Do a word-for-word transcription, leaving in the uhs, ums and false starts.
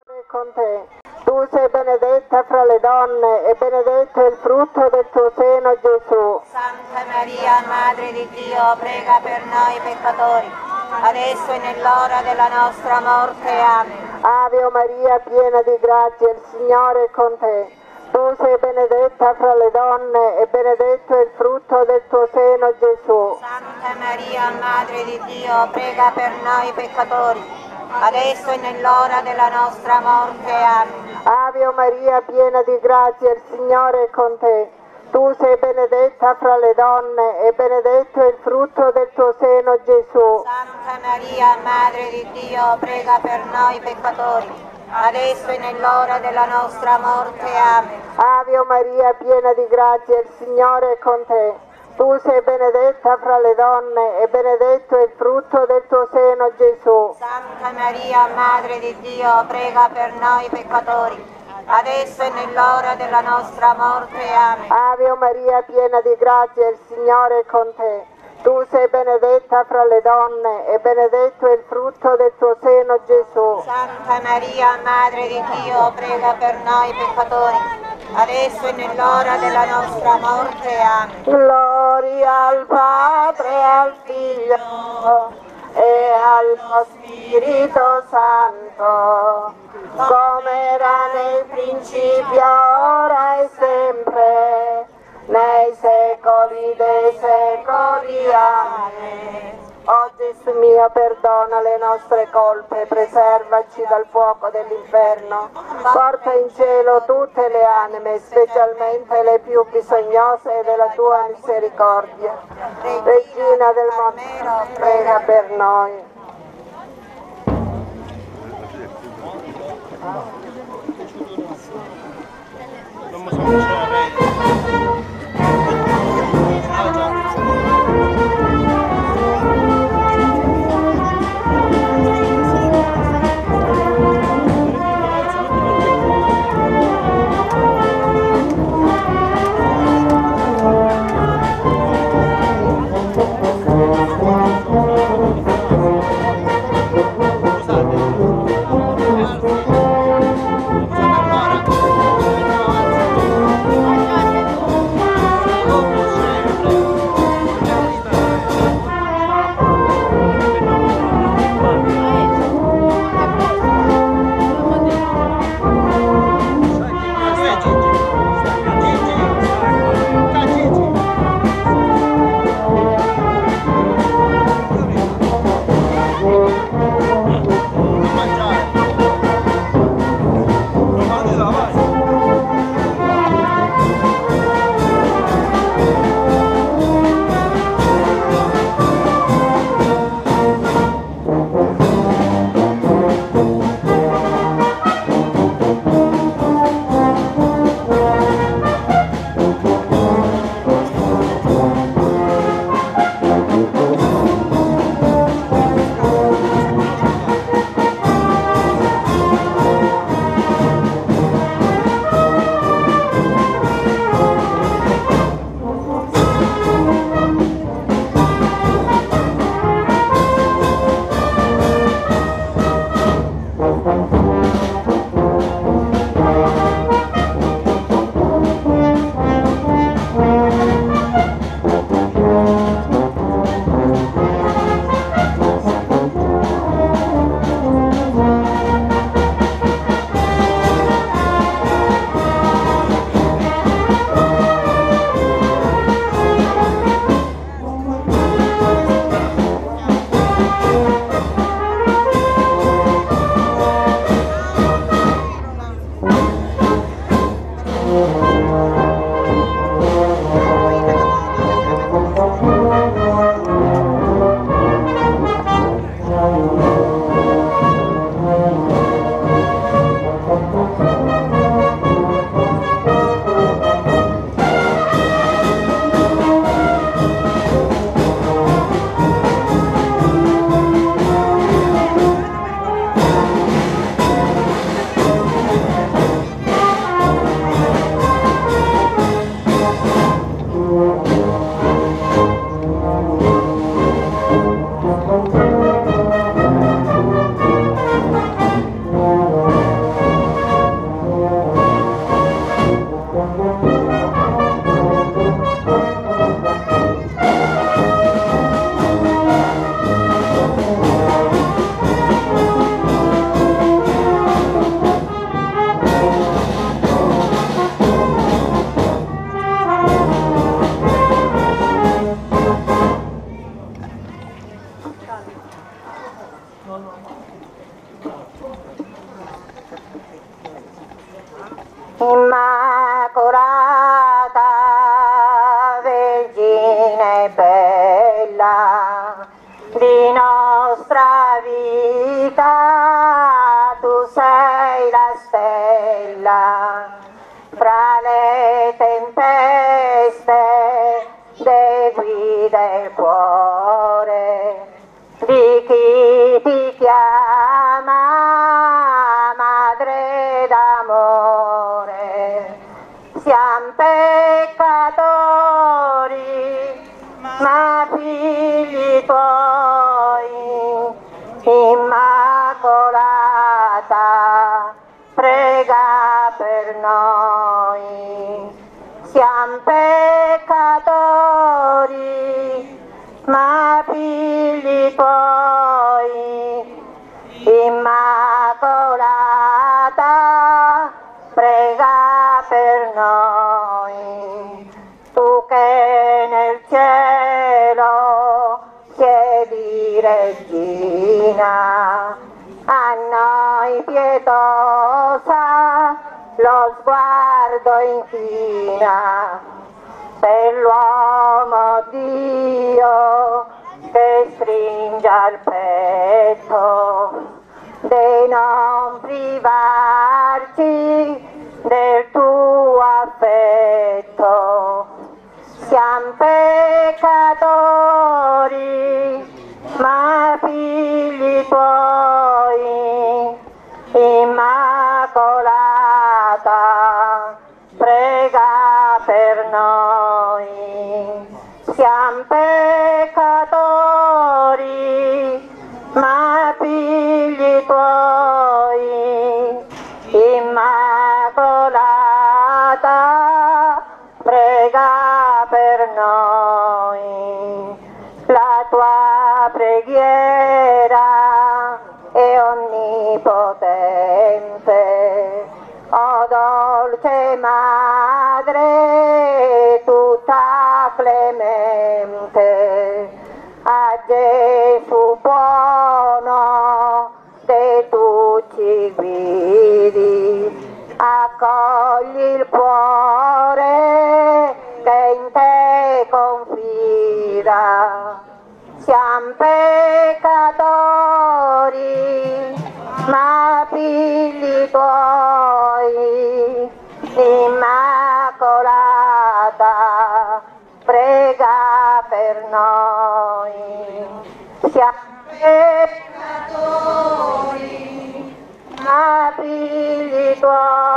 Con te. Tu sei benedetta fra le donne e benedetto è il frutto del tuo seno, Gesù. Santa Maria, Madre di Dio, prega per noi peccatori, adesso e nell'ora della nostra morte. Amen. Ave o Maria, piena di grazia, il Signore è con te. Tu sei benedetta fra le donne e benedetto è il frutto del tuo seno, Gesù. Santa Maria, Madre di Dio, prega per noi peccatori, adesso e nell'ora della nostra morte. Amen. Ave o Maria, piena di grazia, il Signore è con te. Tu sei benedetta fra le donne e benedetto è il frutto del tuo seno, Gesù. Santa Maria, Madre di Dio, prega per noi peccatori, adesso e nell'ora della nostra morte. Amen. Ave o Maria, piena di grazia, il Signore è con te. Tu sei benedetta fra le donne e benedetto è il frutto del tuo seno, Gesù. Santa Maria, Madre di Dio, prega per noi peccatori, adesso e nell'ora della nostra morte. Amen. Ave o Maria, piena di grazia, il Signore è con te. Tu sei benedetta fra le donne e benedetto è il frutto del tuo seno, Gesù. Santa Maria, Madre di Dio, prega per noi peccatori, adesso e nell'ora della nostra morte. Amen. Gloria al Padre, al Figlio e allo Spirito Santo, come era nel principio, ora e sempre, nei secoli dei secoli. Amen. O Gesù mio, perdona le nostre colpe, preservaci dal fuoco dell'inferno, porta in cielo tutte le anime, specialmente le più bisognose della tua misericordia. Regina del mondo, prega per noi. sei la stella fra le tempeste, de guida il cuore di chi ti chiama madre d'amore. Siamo peccatori, ma figli tuoi, Immacolata, prega per noi. Siamo peccatori, ma figli tuoi, Immacolata, prega per noi. Tu che nel cielo siedi regina, a noi pietosa lo sguardo inchina. Per l'uomo Dio che stringe al petto, di non privarci del tuo affetto. Siamo peccatori, ma figli tuoi, Immacolata, prega per noi. Siamo peccatori, ma figli tuoi, Immacolata, prega per noi. La tua preghiera è onnipotente, o dolce Madre, tutta clemente, a Gesù buono, de tu ci guidi, accogli il cuore che in te confida. Siamo peccatori, ma figli tuoi, Immacolata, prega per noi. Siamo peccatori, ma figli tuoi,